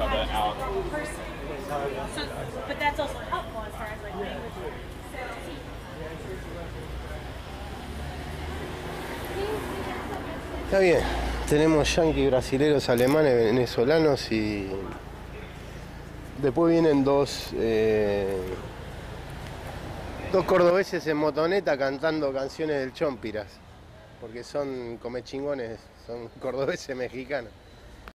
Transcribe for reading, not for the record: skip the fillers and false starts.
sub it out. person. So, but that's also helpful as far as like language. Está bien, tenemos yanquis, brasileros, alemanes, venezolanos y después vienen dos cordobeses en motoneta cantando canciones del Chompiras, porque son comechingones, son cordobeses mexicanos.